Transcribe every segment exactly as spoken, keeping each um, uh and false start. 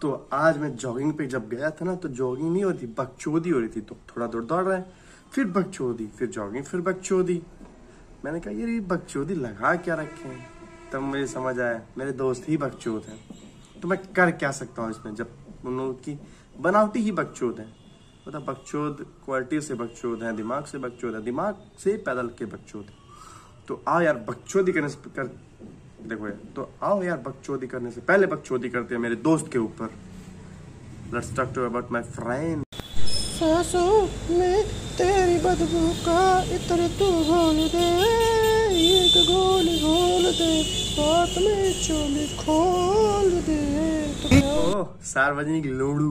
तो आज मैं जॉगिंग पे जब गया था ना, तो जॉगिंग नहीं होती, बकचोदी हो रही थी। तो थोड़ा दूर दौड़ रहा है, फिर बकचोदी, फिर जॉगिंग, फिर बकचोदी। मैंने कहा यार ये बकचोदी लगा क्या रखे हैं। तब मुझे समझ आया मेरे दोस्त ही बकचोद हैं। तो मैं कर क्या सकता हूँ इसमें, जब उन लोगों की बनावटी ही बकचोद है। मतलब बकचोद क्वालिटी से बकचोद है, दिमाग से बकचोद है, दिमाग से पैदल के बकचोद है। तो आओ यार बकचोदी करने से कर देखो यार तो आओ यार बकचोदी करने से पहले बकचोदी करते हैं मेरे दोस्त के ऊपर। Let's talk to about my friend. सांसों में तेरी बदबू का इत्र तू घोल दे, एक गोल घोल दे, बात में चोली खोल दे। ओह सार्वजनिक लोड़ू,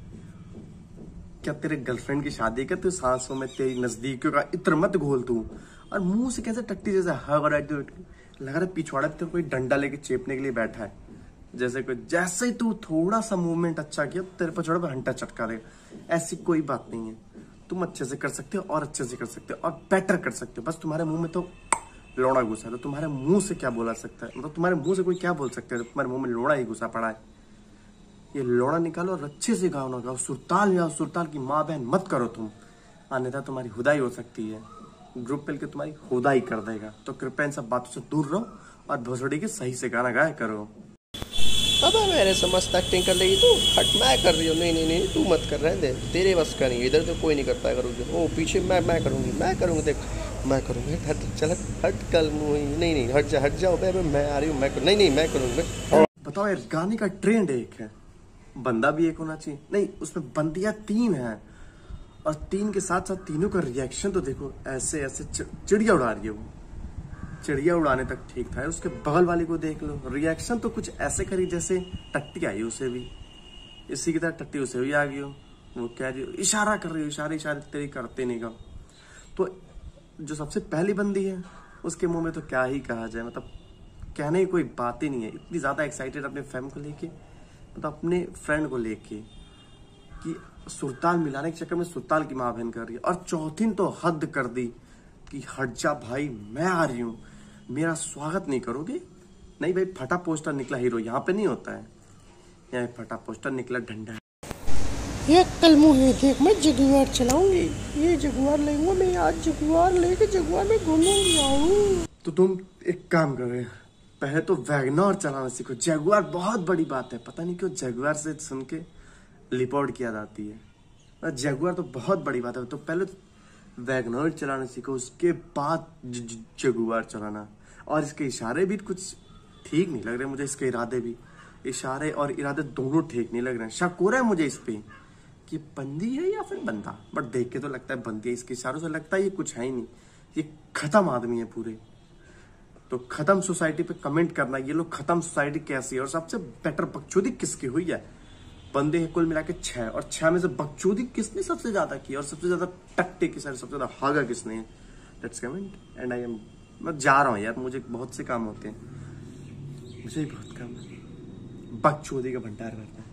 क्या तेरे गर्लफ्रेंड की शादी का तू सांसों में तेरी नजदीकियों का इत्र मत घोल तू। और मुंह से कैसे टट्टी जैसे लग रहा है पिछवाड़ा तो कोई डंडा लेके चेपने के लिए बैठा है। जैसे कोई जैसे ही तू थोड़ा सा मूवमेंट अच्छा किया तेरे पिछवाड़े पर घंटा चटका देगा। ऐसी कोई बात नहीं है, तुम अच्छे से कर सकते हो और अच्छे से कर सकते हो और बेटर कर सकते हो। बस तुम्हारे मुंह में तो लोड़ा घुसा है, तो तुम्हारे मुंह से क्या बोला सकता है, मतलब तुम्हारे मुंह से कोई क्या बोल सकता है, तुम्हारे मुंह में लोड़ा ही घुसा पड़ा है। ये लोड़ा निकालो और अच्छे से गाओ ना गाओ, सुरताल गाओ। सुरताल की माँ बहन मत करो तुम, अन्यथा तुम्हारी खुदाई हो सकती है। ग्रुप मिलकर तुम्हारी खुदाई कर देगा। तो कृपया इन सब बातों से दूर रहो और भोसड़ी के सही से गाना गाया करो। अब मेरे से मस्त एक्टिंग कर लेगी तू, हट मैं कर रही हूँ। नहीं नहीं नहीं तू मत कर रहे दे, तेरे बस का नहीं, इधर तो कोई नहीं करता करूँगी। ओ पीछे मैं मैं करूँगी मैं करूँगी देख मैं करूँगी। हट चल हट कल मुँह नहीं नहीं हट जा हट जाओ बे, मैं आ रही हूँ मैं कर, नहीं नहीं मैं करूँगी। बताओ यार गाने का ट्रेंड एक है, बंदा भी एक होना चाहिए। नहीं उसमें बंदियां तीन है और तीन के साथ साथ तीनों का रिएक्शन तो देखो, ऐसे ऐसे चिड़िया उड़ा रही है वो। चिड़िया उड़ाने तक ठीक था, उसके बगल वाली को देख लो, रिएक्शन तो कुछ ऐसे करी जैसे टट्टी आई उसे भी, इसी की तरह टट्टी उसे भी आ गई हो। वो कह रही हो इशारा कर रही हो, इशारे इशारे तेरी करते नहीं का। तो जो सबसे पहली बंदी है उसके मुंह में तो क्या ही कहा जाए, मतलब कहने की कोई बात ही नहीं है। इतनी ज्यादा एक्साइटेड अपने फैम को लेके, मतलब अपने फ्रेंड को लेके, कि सुरताल मिलाने के चक्कर में सुरताल की माँ बहन कर रही है। और चौथी तो हद कर दी कि हट जा भाई मैं आ रही हूँ, मेरा स्वागत नहीं करोगे। नहीं भाई फटा पोस्टर निकला हीरो, यहाँ पे नहीं होता है, यहाँ फटा पोस्टर निकला डंडा। ये कल मुँह देख मैं जगुआर चलाऊंगी, ये जगुआर लेंगे मैं आज, जगुआर लेके जगुआर में घूमूंगी आऊँ। तो तुम एक काम कर रहे हैं, पहले तो वैगनर चलाना सीखो। जगुआर बहुत बड़ी बात है, पता नहीं क्यों जगुआर से सुन के लिपोर्ट किया जाती है। जगुआर तो बहुत बड़ी बात है, तो पहले तो वैगनर चलाना सीखो, उसके बाद जगुआर चलाना। और इसके इशारे भी कुछ ठीक नहीं लग रहे मुझे, इसके इरादे भी, इशारे और इरादे दोनों ठीक नहीं लग रहे हैं। शक हो रहा है मुझे इस पे कि बंदी है या फिर बंदा, बट देख के तो लगता है बंदी है। इसके इशारों से लगता है ये कुछ है ही नहीं, ये खत्म आदमी है पूरे। तो खत्म सोसाइटी पे कमेंट करना, ये लोग खत्म सोसाइटी कैसी है और सबसे बेटर बकचोदी किसकी हुई है। बंदे हैं कुल मिला के छह, और छह में से बकचोदी किसने सबसे ज्यादा की और सबसे ज्यादा टट्टे की सारी सबसे ज्यादा हागा किसने है। Let's comment and I am मैं जा रहा हूँ यार, मुझे बहुत से काम होते हैं, मुझे ही बहुत काम है, बकचोदी का भंडार करता है।